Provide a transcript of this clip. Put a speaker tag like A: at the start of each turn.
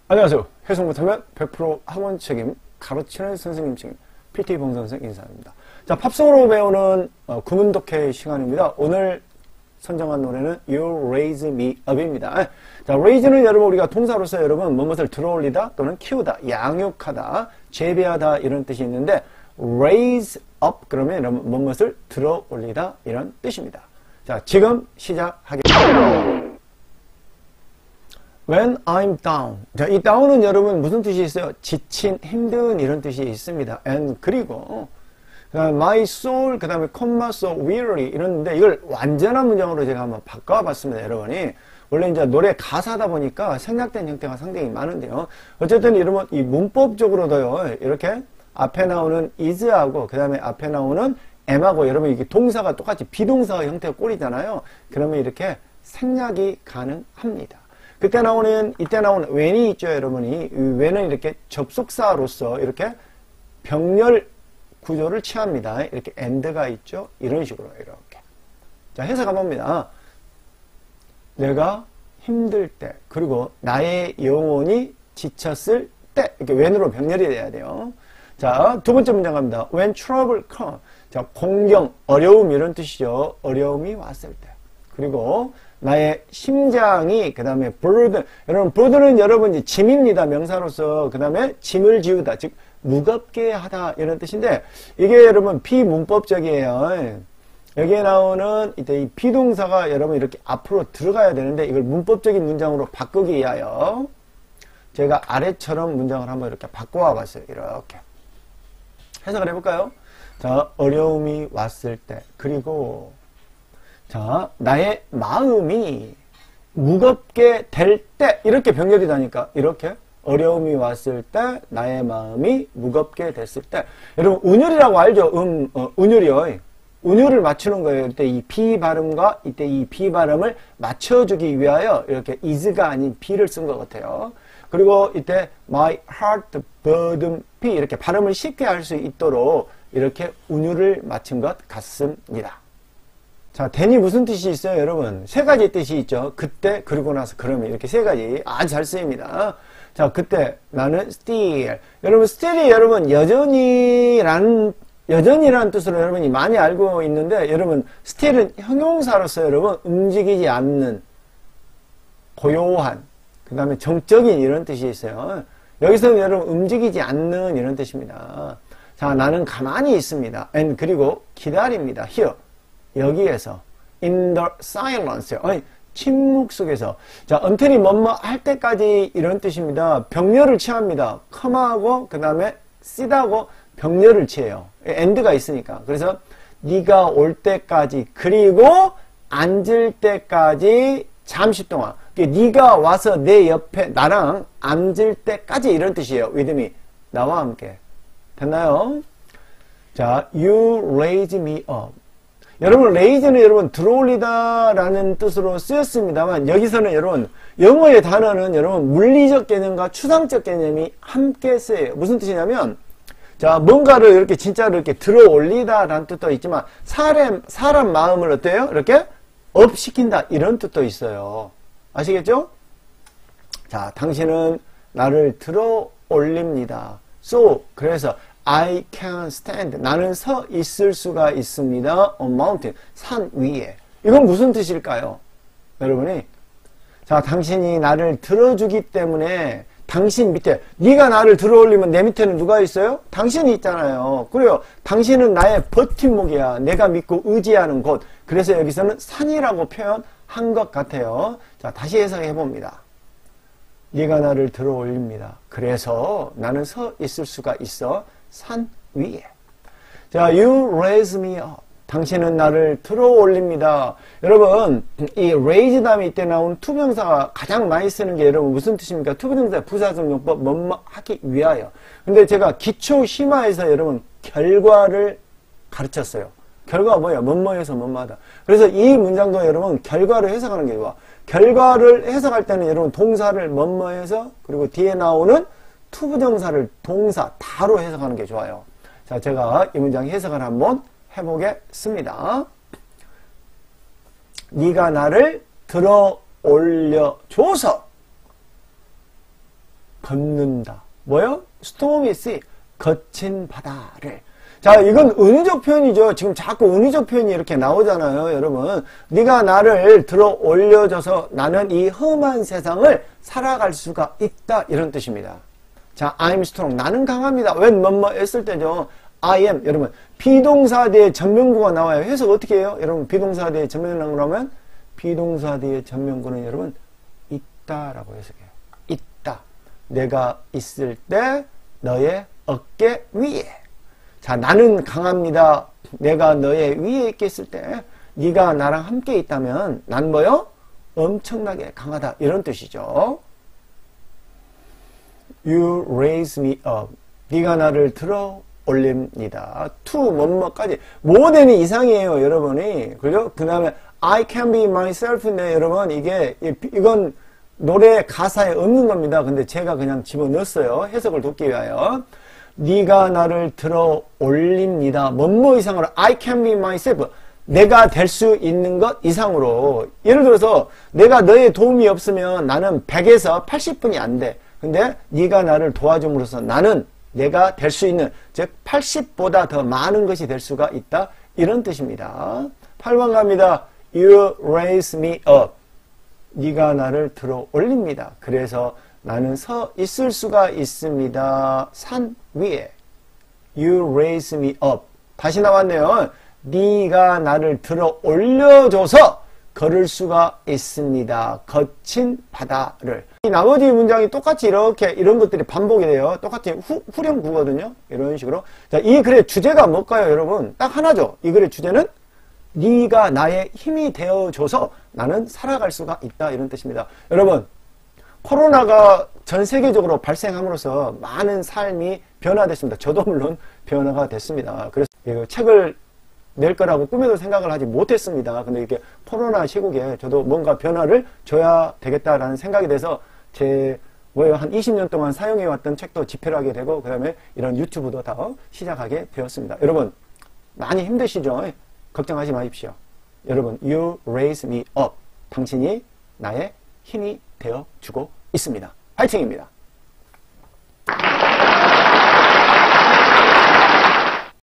A: 안녕하세요. 해석 못하면 100% 학원 책임, 가르치는 선생님 책임, PT 봉선생 인사드립니다. 자, 팝송으로 배우는 구문독해 시간입니다. 오늘 선정한 노래는 You Raise Me Up입니다. 자, raise는 여러분 우리가 동사로서 여러분 무엇을 들어올리다 또는 키우다, 양육하다, 재배하다 이런 뜻이 있는데 raise up 그러면 여러분 무엇을 들어올리다 이런 뜻입니다. 자, 지금 시작하겠습니다. When I'm down. 자, 이 down은 여러분 무슨 뜻이 있어요? 지친, 힘든 이런 뜻이 있습니다. And 그리고 my soul, 그 다음에 comma so weary 이러는데 이걸 완전한 문장으로 제가 한번 바꿔봤습니다. 여러분이 원래 이제 노래 가사다 보니까 생략된 형태가 상당히 많은데요. 어쨌든 여러분 이 문법적으로도요 이렇게 앞에 나오는 is하고 그 다음에 앞에 나오는 am하고 여러분 이게 동사가 똑같이 비동사 형태가 꼴이잖아요. 그러면 이렇게 생략이 가능합니다. 그때 나오는, 이때 나오는 when이 있죠, 여러분이. when은 이렇게 접속사로서 이렇게 병렬 구조를 취합니다. 이렇게 and가 있죠. 이런 식으로, 이렇게. 자, 해석 한번 봅니다. 내가 힘들 때, 그리고 나의 영혼이 지쳤을 때, 이렇게 when으로 병렬이 돼야 돼요. 자, 두 번째 문장 갑니다. When trouble comes. 자, 공경, 어려움 이런 뜻이죠. 어려움이 왔을 때. 그리고 나의 심장이 그 다음에 burden 여러분 burden은 여러분 짐입니다. 명사로서 그 다음에 짐을 지우다 즉 무겁게 하다 이런 뜻인데 이게 여러분 비문법적이에요. 여기에 나오는 이때 이 비동사가 여러분 이렇게 앞으로 들어가야 되는데 이걸 문법적인 문장으로 바꾸기 위하여 제가 아래처럼 문장을 한번 이렇게 바꿔와 봤어요. 이렇게 해석을 해볼까요? 자, 어려움이 왔을 때 그리고 자, 나의 마음이 무겁게 될 때 이렇게 병렬이 다니까 이렇게 어려움이 왔을 때 나의 마음이 무겁게 됐을 때 여러분 운율이라고 알죠? 운율이요. 운율을 맞추는 거예요. 이때 이 B 발음과 이때 이 B 발음을 맞춰주기 위하여 이렇게 is가 아닌 B를 쓴 것 같아요. 그리고 이때 my heart burden B 이렇게 발음을 쉽게 할 수 있도록 이렇게 운율을 맞춘 것 같습니다. 자, then이 무슨 뜻이 있어요, 여러분? 세 가지 뜻이 있죠. 그때, 그리고 나서, 그러면 이렇게 세 가지 아주 잘 쓰입니다. 자, 그때 나는 still. 여러분, still이 여러분 여전히라는 뜻으로 여러분이 많이 알고 있는데 여러분 still은 형용사로서 여러분 움직이지 않는 고요한 그 다음에 정적인 이런 뜻이 있어요. 여기서는 여러분 움직이지 않는 이런 뜻입니다. 자, 나는 가만히 있습니다. and 그리고 기다립니다. here. 여기에서 in the silence 침묵 속에서 자 until이 뭐뭐 할 때까지 이런 뜻입니다. 병렬을 취합니다. come하고 그 다음에 sit하고 병렬을 취해요. and가 있으니까 그래서 네가 올 때까지 그리고 앉을 때까지 잠시 동안 네가 와서 내 옆에 나랑 앉을 때까지 이런 뜻이에요. with me 나와 함께 됐나요? 자, you raise me up 여러분 raise는 여러분 들어올리다 라는 뜻으로 쓰였습니다만 여기서는 여러분 영어의 단어는 여러분 물리적 개념과 추상적 개념이 함께 쓰여요. 무슨 뜻이냐면 자 뭔가를 이렇게 진짜로 이렇게 들어올리다 라는 뜻도 있지만 사람 마음을 어때요? 이렇게 업시킨다 이런 뜻도 있어요. 아시겠죠? 자 당신은 나를 들어올립니다. So 그래서 I can stand. 나는 서 있을 수가 있습니다. On mountain. 산 위에. 이건 무슨 뜻일까요? 여러분이 자 당신이 나를 들어주기 때문에 당신 밑에 네가 나를 들어올리면 내 밑에는 누가 있어요? 당신이 있잖아요. 그래요. 당신은 나의 버팀목이야. 내가 믿고 의지하는 곳. 그래서 여기서는 산이라고 표현한 것 같아요. 자 다시 해석해 봅니다. 네가 나를 들어올립니다. 그래서 나는 서 있을 수가 있어. 산 위에. 자, you raise me up. 당신은 나를 들어올립니다. 여러분, 이 raise 다음에 이때 나온 투명사가 가장 많이 쓰는 게 여러분 무슨 뜻입니까? 투부정사 부사적 용법 뭐뭐 하기 위하여. 근데 제가 기초 심화에서 여러분 결과를 가르쳤어요. 결과가 뭐예요? 뭐뭐해서 뭐뭐하다. 그래서 이 문장도 여러분 결과를 해석하는 게 좋아. 결과를 해석할 때는 여러분 동사를 뭐뭐해서 그리고 뒤에 나오는 투부정사를 동사 다로 해석하는 게 좋아요. 자, 제가 이 문장 해석을 한번 해보겠습니다. 네가 나를 들어 올려줘서 걷는다. 뭐요? stormy sea. 거친 바다를. 자, 이건 은유적 표현이죠. 지금 자꾸 은유적 표현이 이렇게 나오잖아요, 여러분. 네가 나를 들어 올려줘서 나는 이 험한 세상을 살아갈 수가 있다. 이런 뜻입니다. 자, I'm strong. 나는 강합니다. 웬 뭐뭐 했을 때죠. I am. 여러분, 비동사 뒤에 전면구가 나와요. 해석 어떻게 해요? 여러분, 비동사 뒤에 전면구가 나오면 비동사 뒤에 전면구는 여러분 있다라고 해석해요. 있다. 내가 있을 때 너의 어깨 위에. 자, 나는 강합니다. 내가 너의 위에 있겠을 때 네가 나랑 함께 있다면 난 뭐요? 엄청나게 강하다. 이런 뜻이죠. You raise me up. 네가 나를 들어 올립니다. to 뭐뭐까지 모든이 이상이에요, 여러분이. 그죠? 그 다음에 I can be myself인데 여러분 이건 노래 가사에 없는 겁니다. 근데 제가 그냥 집어넣었어요. 해석을 돕기 위하여. 네가 나를 들어 올립니다. 뭐뭐 이상으로 I can be myself. 내가 될 수 있는 것 이상으로. 예를 들어서 내가 너의 도움이 없으면 나는 100에서 80분이 안 돼. 근데 네가 나를 도와줌으로써 나는 내가 될 수 있는, 즉 80보다 더 많은 것이 될 수가 있다. 이런 뜻입니다. 8번 갑니다. You raise me up. 네가 나를 들어 올립니다. 그래서 나는 서 있을 수가 있습니다. 산 위에. You raise me up. 다시 나왔네요. 네가 나를 들어 올려줘서 걸을 수가 있습니다. 거친 바다를. 이 나머지 문장이 똑같이 이렇게 이런 것들이 반복이 돼요. 똑같이 후렴구거든요. 이런 식으로. 자, 이 글의 주제가 뭘까요, 여러분? 딱 하나죠. 이 글의 주제는 네가 나의 힘이 되어줘서 나는 살아갈 수가 있다. 이런 뜻입니다. 여러분, 코로나가 전 세계적으로 발생함으로써 많은 삶이 변화됐습니다. 저도 물론 변화가 됐습니다. 그래서 이 책을 낼 거라고 꿈에도 생각을 하지 못했습니다. 근데 이렇게 코로나 시국에 저도 뭔가 변화를 줘야 되겠다라는 생각이 돼서 한 20년 동안 사용해왔던 책도 집필하게 하게 되고, 그 다음에 이런 유튜브도 다 시작하게 되었습니다. 여러분, 많이 힘드시죠? 걱정하지 마십시오. 여러분, You raise me up. 당신이 나의 힘이 되어주고 있습니다. 화이팅입니다.